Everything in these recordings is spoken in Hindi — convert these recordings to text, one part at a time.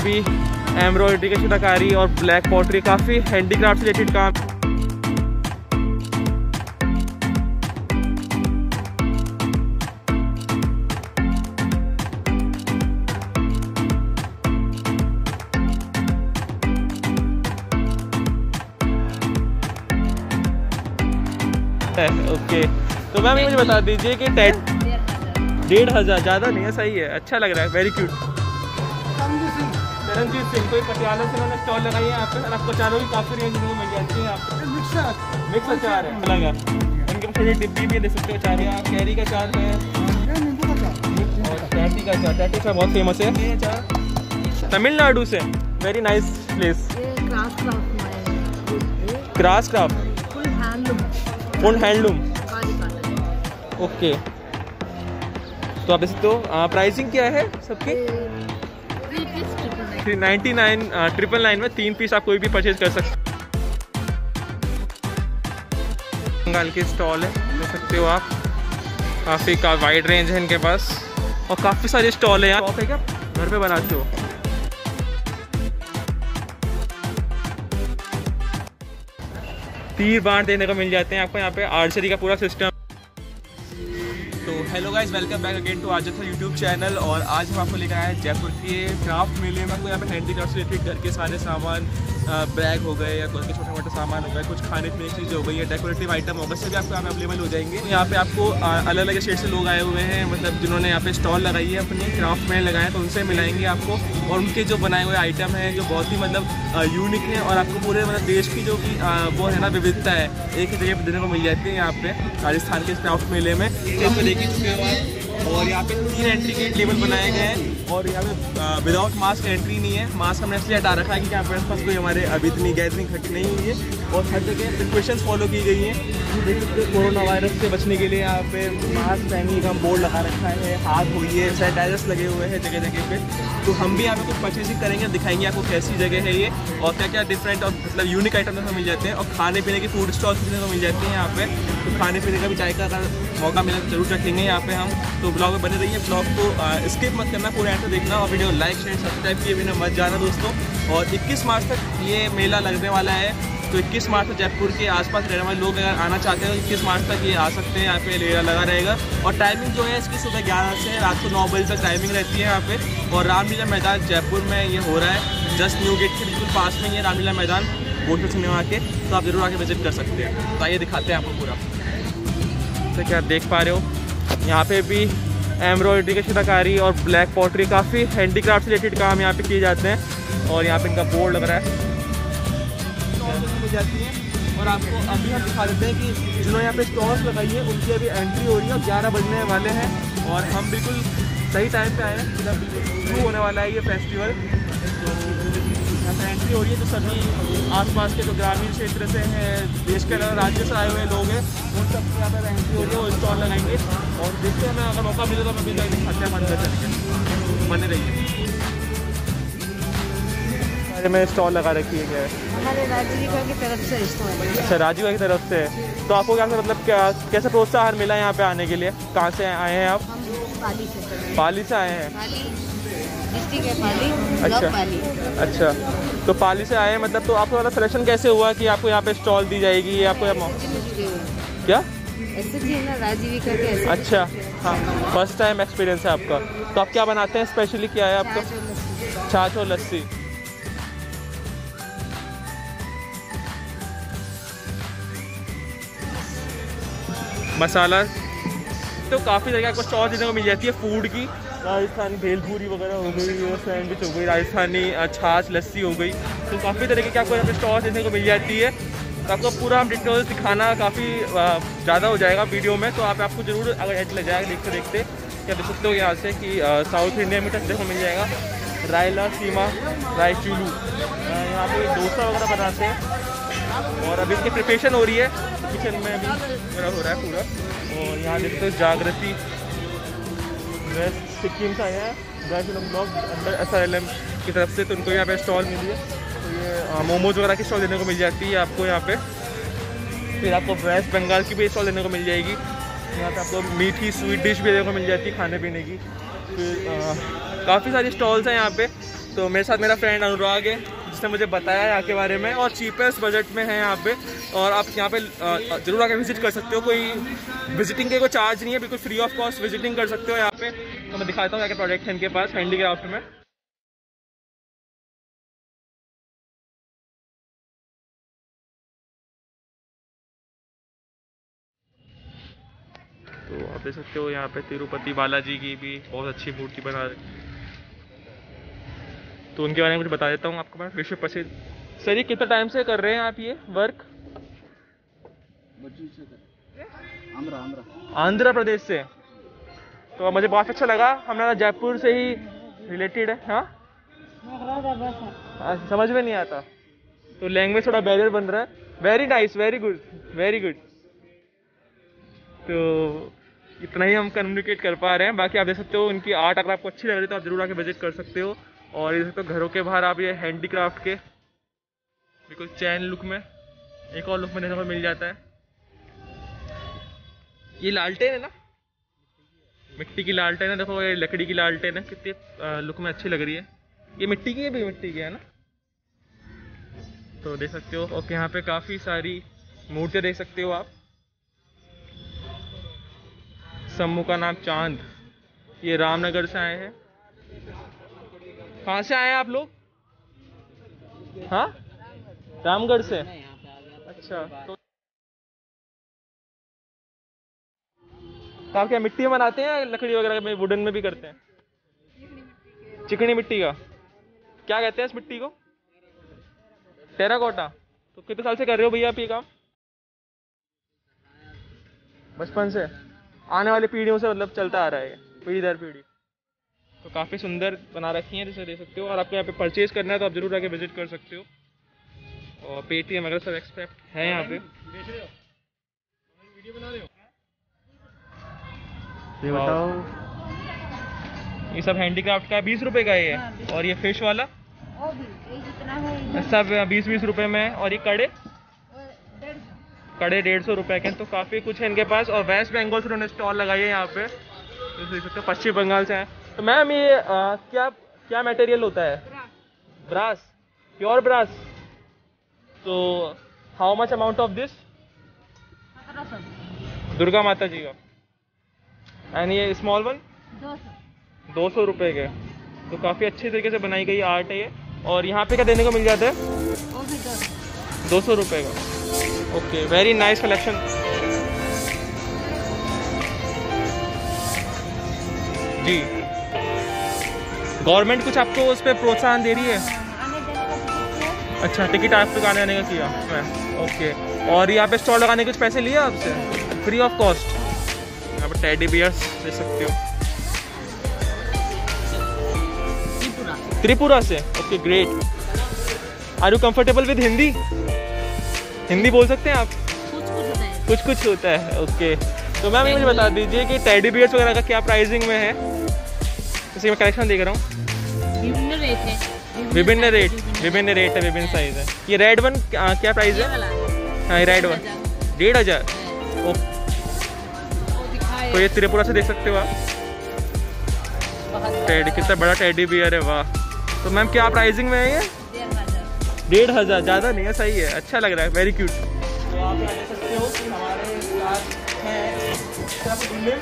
भी एम्ब्रॉयडरी की शिल्पकारी और ब्लैक पॉटरी, काफ़ी हैंडीक्राफ्ट से रिलेटेड काम। ओके तो मैम मुझे बता दीजिए कि 1,500 ज़्यादा नहीं है, सही है, अच्छा लग रहा है, वेरी क्यूट। चरणजीत सिंह कोई पटियाला से उन्होंने स्टॉल लगाई है यहाँ पे और आपको अचारों की काफ़ी रेंज मिल जाती है यहाँ पे। मिक्स अचार है लगा, उनके थोड़ी डिब्बी भी दे सकते हो अचार, यहाँ कैरी का अचार है और टैटी का अचार। टैटी का बहुत फेमस है ये अचार, तमिलनाडु से। Very nice place. Craft craft full handloom. Okay तो आप इसको प्राइसिंग क्या है सबकी? 399 999 में 3 पीस आप कोई भी परचेज कर सकते हैं। बंगाल के स्टॉल है, देख सकते हो आप, काफ़ी वाइड रेंज है इनके पास और काफ़ी सारे स्टॉल है यहाँ। क्या घर पे बनाते हो? तीर बांट देने को मिल जाते हैं आपको यहाँ पे, आर्चरी का पूरा सिस्टम। तो hello guys, welcome back again to आजत यूट्यूब चैनल। और आज हम आपको लेकर आए हैं जयपुर के क्राफ्ट मेले में। आपको यहाँ पे हैंडीक्राफ्ट से रिलेटेड घर के सारे सामान, बैग हो गए या घर के छोटे मोटे सामान हो गए, कुछ खाने पीने की चीज़ें हो गई या डेकोरेटिव आइटम होगा, सभी आपको यहाँ पे अवेलेबल हो जाएंगे। यहाँ पे आपको अलग अलग स्टेट से लोग आए हुए हैं, मतलब जिन्होंने यहाँ पे स्टॉल लगाई है अपनी क्राफ्ट में लगाए, तो उनसे मिलाएंगे आपको। और उनके जो बनाए हुए आइटम हैं जो बहुत ही मतलब यूनिक है और आपको पूरे मतलब देश की जो कि वो है ना विविधता है, एक ही जगह देने को मिल जाती है यहाँ पे राजस्थान के क्राफ्ट मेले में। और यहाँ पे 3 एंट्री के टेबल बनाए गए हैं और यहाँ पे विदाउट मास्क एंट्री नहीं है। मास्क हमने इसलिए हटा रखा है कि यहाँ पे आसपास कोई हमारे अभी इतनी गैदरिंग इकट्ठी नहीं हुई है और हर जगह प्रिकॉशंस फॉलो की गई हैं। कोरोना वायरस से बचने के लिए यहाँ पे मास्क पहनने का बोर्ड लगा रखा है, हाथ हुई है, सैनिटाइजर्स लगे हुए हैं जगह जगह पे। तो हम भी यहाँ पे कुछ परचेजिंग करेंगे, दिखाएंगे आपको कैसी जगह है ये और क्या क्या डिफरेंट और मतलब यूनिक आइटम देखने को मिल जाते हैं। और खाने पीने की फूड स्टॉल्स देखने को मिल जाते हैं यहाँ पे, तो खाने पीने का भी चाय का अगर मौका मिला तो जरूर रखेंगे यहाँ पे हम। तो ब्लॉग में बने रहिए, ब्लॉग को स्किप मत करना, पूरा एंड देखना और वीडियो लाइक शेयर सब्सक्राइब किए बिना मत जाना दोस्तों। और 21 मार्च तक ये मेला लगने वाला है, तो 21 मार्च तक जयपुर के आसपास रहने वाले लोग अगर आना चाहते हैं तो 21 मार्च तक ये आ सकते हैं। यहाँ पे मेला लगा रहेगा और टाइमिंग जो है इसकी सुबह 11 से रात को 9 बजे तक टाइमिंग रहती है यहाँ पे। और रामलीला मैदान जयपुर में ये हो रहा है, जस्ट न्यू गेट के बिल्कुल पास में ये रामलीला मैदान बोटल सिनेमा के, तो आप जरूर आके विजिट कर सकते हैं। तो आइए दिखाते हैं आपको पूरा। तो क्या आप देख पा रहे हो, यहाँ पे भी एम्ब्रॉयडरी की शिल्पकारी और ब्लैक पॉटरी, काफ़ी हैंडीक्राफ्ट से रिलेटेड काम यहाँ पे किए जाते हैं। और यहाँ पे इनका बोर्ड लग रहा है मिल जाती है। और आपको अभी हम दिखा देते हैं कि जिन्होंने यहाँ पे स्टॉल्स लगाई है उनकी अभी एंट्री हो रही है और 11 बजने वाले हैं और हम बिल्कुल सही टाइम पे आए हैं, मतलब बिल्कुल शुरू होने वाला है ये फेस्टिवल। तो यहाँ पर एंट्री हो रही है, तो सभी आसपास के जो ग्रामीण क्षेत्र से हैं, देश के अलग राज्य से आए हुए लोग हैं, उन सबसे यहाँ पर एंट्री हो रही है, वो स्टॉल लगाएंगे। और देखते हैं, अगर मौका मिले तो हम अभी दिखाते हैं अंदर चल के, बने रहिए। में स्टॉल लगा रखी है हमारे राजीविका की तरफ से स्टॉल है। अच्छा, राजीविका की तरफ से। तो आपको क्या मतलब क्या कैसा प्रोत्साहन मिला यहाँ पे आने के लिए? कहाँ से आए हैं आप? पाली से आए हैं। डिस्ट्रिक्ट है पाली। अच्छा अच्छा, तो पाली से आए हैं, मतलब तो आपका वाला सिलेक्शन कैसे हुआ कि आपको यहाँ पे स्टॉल दी जाएगी? आपको क्या राजीविका के? अच्छा हाँ, फर्स्ट टाइम एक्सपीरियंस है आपका। तो आप क्या बनाते हैं, स्पेशली क्या है आपका? छाछ और लस्सी। मसाला तो काफ़ी जगह आपको स्टॉल देने को मिल जाती है फूड की, राजस्थानी भेलपूरी वगैरह हो गई और सैंडविच हो गई, राजस्थानी छाछ लस्सी हो गई, तो काफ़ी तरीके की आपको यहाँ पे स्टॉल देने को मिल जाती है। तो आपको पूरा हम डिटेल्स दिखाना काफ़ी ज़्यादा हो जाएगा वीडियो में, तो आपको ज़रूर अगर एड लग जाएगा देखते देखते क्या देख सकते हो यहाँ से कि साउथ इंडिया में देखने को मिल जाएगा। रायला सीमा रायचूलू, यहाँ पे डोसा वगैरह बनाते हैं और अभी इसकी प्रिपरेशन हो रही है किचन में, अभी मेरा हो रहा है पूरा। और यहाँ देखते हो जागृति वेस्ट सिक्किम से आया है, वैसे ब्लॉक अंदर SRLM की तरफ से, तो उनको यहाँ पे स्टॉल मिली है। तो ये मोमोज वगैरह की स्टॉल देने को मिल जाती है आपको यहाँ पे। फिर आपको वेस्ट बंगाल की भी स्टॉल देने को मिल जाएगी। यहाँ पे आपको मीठी स्वीट डिश भी देने को मिल जाती है खाने पीने की। फिर काफ़ी सारी स्टॉल्स हैं यहाँ पे, तो मेरे साथ मेरा फ्रेंड अनुराग है जिसने मुझे बताया यहाँ के बारे में, और चीपेस्ट बजट में है यहाँ पे। और आप यहाँ पे जरूर आके विजिट कर सकते हो, कोई विजिटिंग के कोई चार्ज नहीं है, बिल्कुल फ्री ऑफ कॉस्ट विजिटिंग कर सकते हो यहाँ पे। तो मैं दिखाता हूँ क्या क्या प्रोडक्ट है इनके पास हैंडीक्राफ्ट में। तो आप देख सकते हो यहाँ पे तिरुपति बालाजी की भी बहुत अच्छी मूर्ति बना रही। तो उनके बारे में कुछ बता देता हूँ आपको मैं। विश्व प्रसिद्ध सर, ये कितना टाइम से कर रहे हैं आप ये वर्क? आंध्र प्रदेश से। तो मुझे बहुत अच्छा लगा, हमारा जयपुर से ही रिलेटेड है। हाँ, समझ में नहीं आता तो लैंग्वेज थोड़ा बैरियर बन रहा है। Very nice, very good, very good. तो इतना ही हम कम्युनिकेट कर पा रहे हैं। बाकी आप देख सकते हो उनकी आर्ट अगर आपको अच्छी लग रही है तो आप जरूर आके विजिट कर सकते हो। और ये देख सकते हो घरों के बाहर आप ये हैंडीक्राफ्ट के बिल्कुल चैन लुक में, एक और लुक में देखने को मिल जाता है। ये लालटेन है ना, मिट्टी की लालटेन है। देखो ये लकड़ी की लालटेन है, कितनी लुक में अच्छी लग रही है। ये मिट्टी की है, भी मिट्टी की है ना। तो देख सकते हो। और यहाँ पे काफ़ी सारी मूर्तियाँ देख सकते हो आप। समूह का नाम चांद, ये रामनगर से आए हैं। कहाँ से आए हैं आप लोग? हाँ, रामगढ़ से। अच्छा, तो आप क्या मिट्टी में बनाते हैं, लकड़ी वगैरह में, वुडन में भी करते हैं? चिकनी मिट्टी का क्या कहते हैं इस मिट्टी को? टेराकोटा। तो कितने साल से कर रहे हो भैया आप ये काम? बचपन से, आने वाली पीढ़ियों से मतलब चलता आ रहा है, पीढ़ी दर पीढ़ी। तो काफ़ी सुंदर बना रखी हैं, जैसे देख सकते हो। और आपको यहाँ पे परचेज करना है तो आप जरूर आके विजिट कर सकते हो। और पेटीएम वगैरह सब एक्सपेक्ट है यहाँ पे। ये बताओ, ये सब हैंडीक्राफ्ट का 20 रुपए का है। और ये फिश वाला सब 20-20 रुपए में है। और ये कड़े 150 रुपए के। तो काफ़ी कुछ है इनके पास। और वेस्ट बंगाल से उन्होंने स्टॉल लगाई है यहाँ पे, देख सकते हो। पश्चिम बंगाल से है। तो मैम ये क्या मटेरियल होता है? Brass, pure brass. तो how much amount of this? Durga माता जी का। एंड ये स्मॉल वन 200 रुपए के। तो काफ़ी अच्छी तरीके से बनाई गई आर्ट है ये। और यहाँ पे क्या देने को मिल जाता है? 200 रुपए का। Okay, very nice collection. जी, गवर्नमेंट कुछ आपको उस पर प्रोत्साहन दे रही है? अच्छा, टिकट आपको आने आने का किया मैं। ओके, और यहाँ पे स्टॉल लगाने के कुछ पैसे लिए आपसे? Free of cost. यहाँ पे टेडी बियर्स दे सकते हो। त्रिपुरा से। Okay, great. Are you comfortable with Hindi? Hindi बोल सकते हैं आप? कुछ कुछ होता है। ओके, तो मैम मुझे बता दीजिए कि टेडी बियर्स वगैरह का क्या प्राइसिंग में है? जैसे मैं कलेक्शन देख रहा हूँ, विभिन्न रेट है, विभिन्न साइज है। ये रेड वन क्या प्राइस है? हाँ, रेड वन 1500। तो ये त्रिपुरा से देख सकते हो आप। टेडी, कितना बड़ा टेडी बियर है, वाह। तो मैम क्या प्राइसिंग में है ये? 1500। ज़्यादा नहीं है, सही है, अच्छा लग रहा है, वेरी क्यूट। तो आप यहाँ देख सकते हो कि हमारे साथ हैं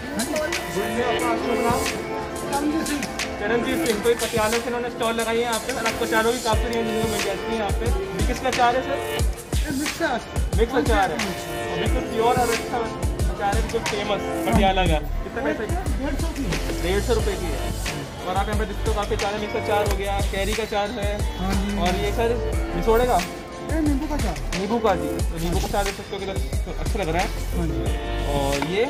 चरणजीत सिंह। तो एक पटियाला से इन्होंने स्टॉल लगाई है यहाँ पे। और आपको चारों की काफ़ी रेंज मिल जाती है यहाँ पे। ये किसका अचार है सर? मिक्स अचार है, और बिल्कुल प्योर और अच्छा अचार है, बिल्कुल फेमस पटियाला का। कितने पैसे का? 150 रुपये की है। और आप यहाँ पे देखते हो काफ़ी अचार है। मिक्स अचार हो गया, कैरी का अचार है, और ये सर निचोड़े का, नींबू का अचार, नींबू का। जी, तो नींबू का अचार देख सकते हो कि अच्छा लग रहा है। और ये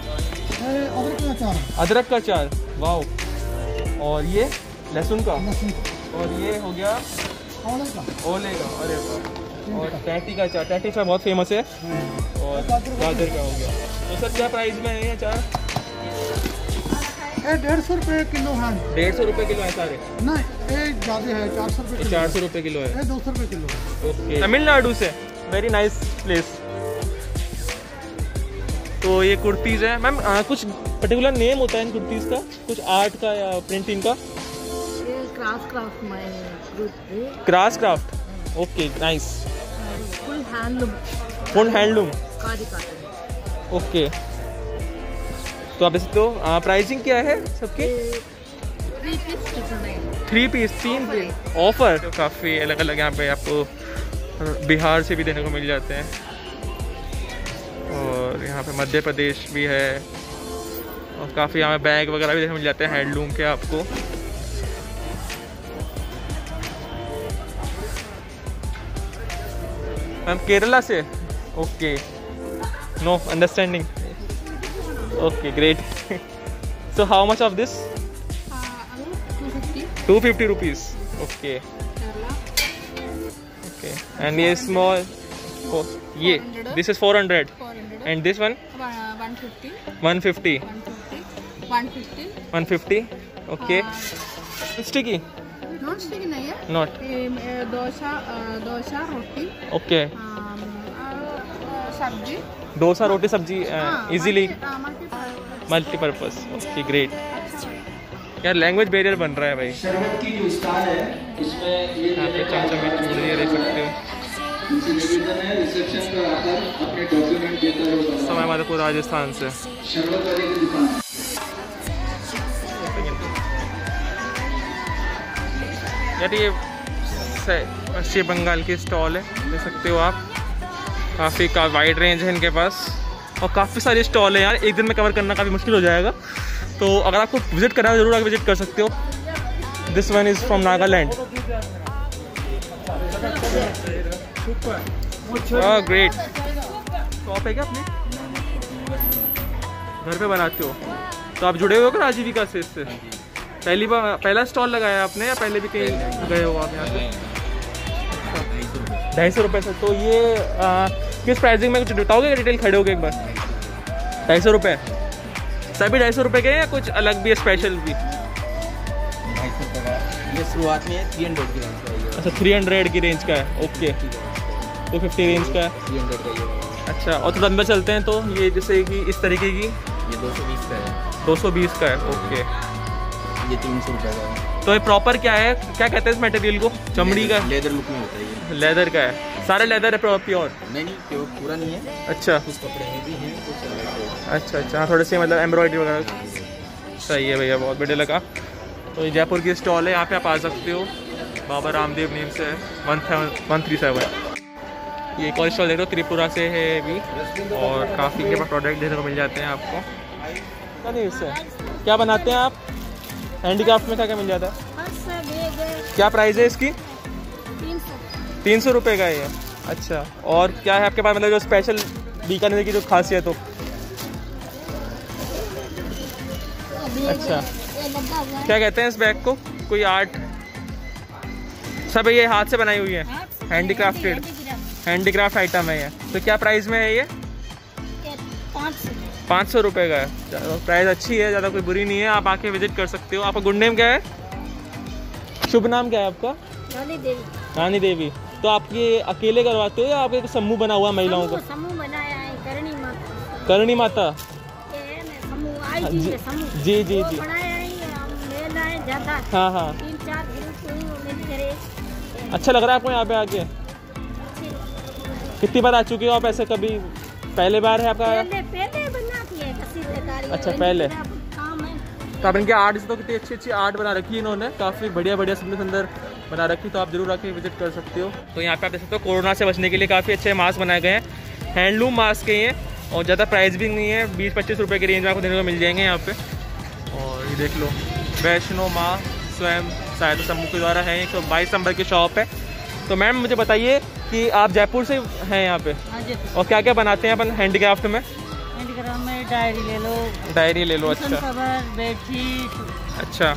अदरक का अचार, वाह। और ये लहसुन का, और ये हो गया ओले का, अरे वाह। और टैटी का अचार, टैटी अचार बहुत फेमस है। और गाजर का हो गया। तो सर क्या प्राइस में है ये अचार? 150 रुपये किलो है। 150 रुपये किलो है सारे? नहीं, ये ज़्यादा है, 400 रुपये। 400 रुपये किलो है। 200 रुपये किलो। ओके, तमिलनाडु से, वेरी नाइस प्लेस। तो ये कुर्तीज़ है मैम। कुछ पर्टिकुलर नेम होता है इन कुर्तीज़ का, कुछ आर्ट का या प्रिंटिंग का? Craft my group. Cross craft, okay nice. Full handloom. Full handloom, khadi cotton. Okay. तो आप तो प्राइसिंग क्या है सबकी? 3 piece 999. 3 piece 3 piece offer. तो काफ़ी अलग अलग यहाँ पे आपको बिहार से भी देखने को मिल जाते हैं, और यहाँ पे मध्य प्रदेश भी है, और काफ़ी यहाँ पे बैग वगैरह भी देखने को मिल जाते हैं हैंडलूम के आपको। मैम केरला से, okay, no understanding, okay great. So how much of this? 250 rupees, okay okay. And ये स्मॉल, ये this is 400 and this one 150 150, okay. Sticky non sticky नहीं है, नॉट, डोसा रोटी, ओके। सब्जी, डोसा रोटी सब्जी इजीली मल्टीपर्पज, ओके ग्रेट। यार लैंग्वेज बैरियर बन रहा है भाई। शरबत की जो स्टाल है इसमें ये यहाँ पे चमचम में चूड़ियाँ देख सकते हो। उनसे निवेदन है रिसेप्शन पर आकर अपने डॉक्यूमेंट देकर वो सब हमारे को राजस्थान से। शरबत वाले की दुकान। यार ये पश्चिम बंगाल की स्टॉल है, देख सकते हो आप। काफ़ी वाइड रेंज है इनके पास, और काफ़ी सारी स्टॉल है यार, एक दिन में कवर करना काफ़ी मुश्किल हो जाएगा। तो अगर आपको विजिट करना है ज़रूर आके विजिट कर सकते हो। This one is from Nagaland, great. Shop है क्या अपनी? घर पे बनाते हो? तो आप जुड़े हुए हो क्या आजीविका से? इससे पहली बार पहला स्टॉल लगाया आपने, या पहले भी कहीं गए हो आप यहाँ से? 250 रुपये से। तो ये किस प्राइसिंग में कुछ बताओगे डिटेल खड़े हो गए एक बार? 250 रुपये सभी 250 रुपये के, या कुछ अलग भी है, स्पेशल भी? 250 रुपये का ये शुरुआत में 300 की रेंज का है। अच्छा 300 की रेंज का है, ओके। 250 रेंज का है, 300 का ये। अच्छा। और तो अंदर चलते हैं, तो ये जैसे कि इस तरीके की ये 220 का है। 220 का है, ओके। ये 300 रुपये का है। तो ये प्रॉपर क्या है, क्या कहते हैं इस मटेरियल को? चमड़ी का? लेदर लुक में होता है ये। लेदर का है, सारे लेदर है प्योर? नहीं प्योर पूरा नहीं है। अच्छा कुछ कपड़े हैं भी हैं, कुछ अलग है। अच्छा अच्छा, हाँ थोड़े से मतलब एम्ब्रॉयडरी वगैरह। सही है भैया, बहुत बढ़िया लगा। तो ये जयपुर की स्टॉल है, यहाँ पे आप आ सकते हो। बाबा रामदेव नेम से है, 137। ये एक और स्टॉल देख रहे हो, त्रिपुरा से है भी, और काफ़ी के पास प्रोडक्ट देखने को मिल जाते हैं आपको। क्या नहीं इससे क्या बनाते हैं आप? हैंडीक्राफ्ट में क्या क्या मिल जाता है? क्या प्राइस है इसकी? 300 रुपये का है ये, अच्छा। और क्या है आपके पास मतलब जो स्पेशल बीकानेर की जो खासियत हो? अच्छा, क्या कहते हैं इस बैग को? कोई आर्ट? सब ये हाथ से बनाई हुई है, हैंडीक्राफ्टेड, हैंडीक्राफ्ट आइटम है ये। तो क्या प्राइस में है ये? 500 रुपये का है। प्राइस अच्छी है, ज़्यादा कोई बुरी नहीं है, आप आके विजिट कर सकते हो। आपका गुड नेम क्या है? शुभ नाम क्या है आपका? रानी देवी। तो आप ये अकेले करवाते हो, या आपके समूह बना हुआ महिलाओं का? समूह बनाया है, करणी माता। करणी माता, जी जी जी जी, हाँ हाँ। 3-4 ग्रुप मिलकर। अच्छा लग रहा है आपको यहाँ पे आके? कितनी बार आ चुके हो आप ऐसे? कभी पहले बार है आपका? पहले बनाती है कसीदकारी। अच्छा पहले। काम है। तो आप इनके आर्ट से तो कितनी अच्छी अच्छी आर्ट बना रखी है इन्होंने, काफ़ी बढ़िया बढ़िया सुंदर सुंदर बना रखी। तो आप जरूर आके विजिट कर सकते हो। तो यहाँ पे आप देख सकते हो कोरोना से बचने के लिए काफ़ी अच्छे मास्क बनाए गए हैं, हैंडलूम मास्क है ये, और ज़्यादा प्राइस भी नहीं है, 20-25 रुपये की रेंज में आपको देने को मिल जाएंगे यहाँ पे। और ये देख लो, वैष्णो माँ स्वयं सहायता समूह के द्वारा है, 122 नंबर की शॉप है। तो मैम मुझे बताइए कि आप जयपुर से हैं यहाँ पे, और क्या क्या बनाते हैं अपन हैंडीक्राफ्ट में? हैंडीक्राफ्ट में डायरी ले लो, डायरी ले लो, अच्छा कवर, बेडशीट, अच्छा,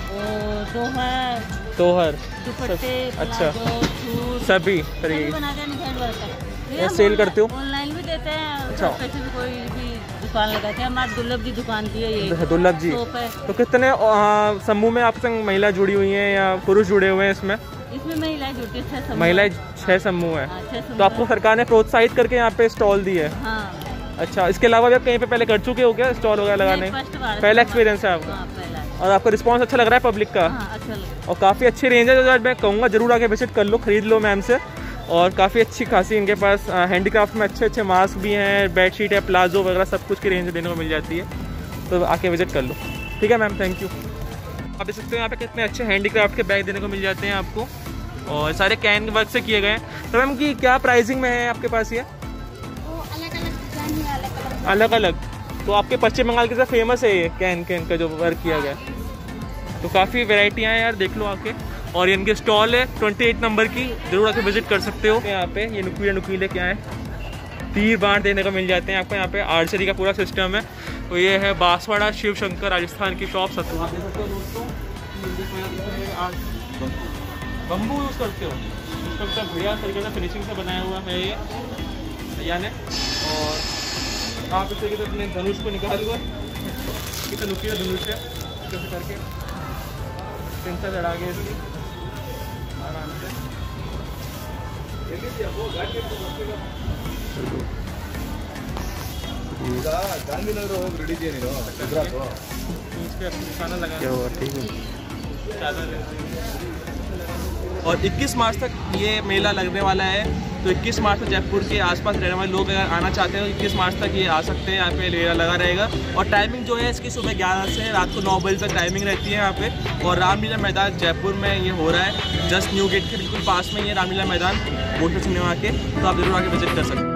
दोहर, दुपट्टे, अच्छा, प्लाजो, सभी तरीके ये सेल करते हो? ऑनलाइन भी देते हैं। अच्छा। कोई भी दुकान लगाते हैं, हमारे दुर्लभ जी दुकान की है ये। दुर्लभ जी। तो कितने समूह में आपके संग महिला जुड़ी हुई हैं या पुरुष जुड़े हुए हैं इसमें? इसमें महिलाएं जुड़ती है, 6 समूह। महिलाएं 6 समूह है। 6 समूह। तो आपको सरकार ने प्रोत्साहित करके यहाँ पे स्टॉल दी है? हाँ। अच्छा, इसके अलावा भी आप कहीं पे पहले कर चुके हो क्या स्टॉल वगैरह लगाने? पहला एक्सपीरियंस है आपका? हाँ, पहला। और आपका रिस्पांस अच्छा लग रहा है पब्लिक का? हाँ, अच्छा लगा। और काफ़ी अच्छी रेंज है, तो मैं कहूँगा ज़रूर आके विजिट कर लो, ख़रीद लो मैम से। और काफ़ी अच्छी खासी इनके पास हैंडीक्राफ्ट में अच्छे अच्छे मास्क भी हैं, बेडशीट है, प्लाजो वगैरह सब कुछ की रेंज देने को मिल जाती है, तो आके विजिट कर लो। ठीक है मैम, थैंक यू। आप देख सकते हो यहाँ पे कितने अच्छे हैंडीक्राफ्ट के बैग देने को मिल जाते हैं आपको, और सारे कैन वर्क से किए गए हैं। तो मैम की क्या प्राइसिंग में है आपके पास ये? अलग अलग। तो आपके पश्चिम बंगाल के साथ फेमस है ये कैन का जो वर्क किया गया है, तो काफ़ी वेराइटियाँ हैं यार, देख लो आके। और ये इनके स्टॉल है 28 नंबर की, ज़रूर आके विजिट कर सकते हो। यहाँ पे ये नुकीले क्या है, तीर बाण देने को मिल जाते हैं आपको। यहाँ पे आर्चरी का पूरा सिस्टम है। तो ये है बांसवाड़ा शिव शंकर राजस्थान की शॉप सत्तू। आप देख सकते हो दोस्तों, बम्बू यूज़ करते हो, उसका बढ़िया तरीके से फिनिशिंग से बनाया हुआ है ये भैया ने। और आप इस तरीके से अपने धनुष को निकाल हुआ, कितना नुकीला धनुष है, कैसे करके सेंसर चढ़ा के इसकी आराम से। खाना लगा क्या हुआ, ठीक है। और 21 मार्च तक ये मेला लगने वाला है, तो 21 मार्च तक जयपुर के आसपास रहने वाले लोग अगर आना चाहते हैं तो 21 मार्च तक ये आ सकते हैं। यहाँ पे मेला लगा रहेगा, और टाइमिंग जो है इसकी सुबह 11 से रात को 9 बजे तक टाइमिंग रहती है यहाँ पे। और रामलीला मैदान जयपुर में ये हो रहा है, जस्ट न्यू गेट के बिल्कुल पास में ये रामलीला मैदान, होटल सिनेमा के, तो आप जरूर आके विजिट कर सकते हैं।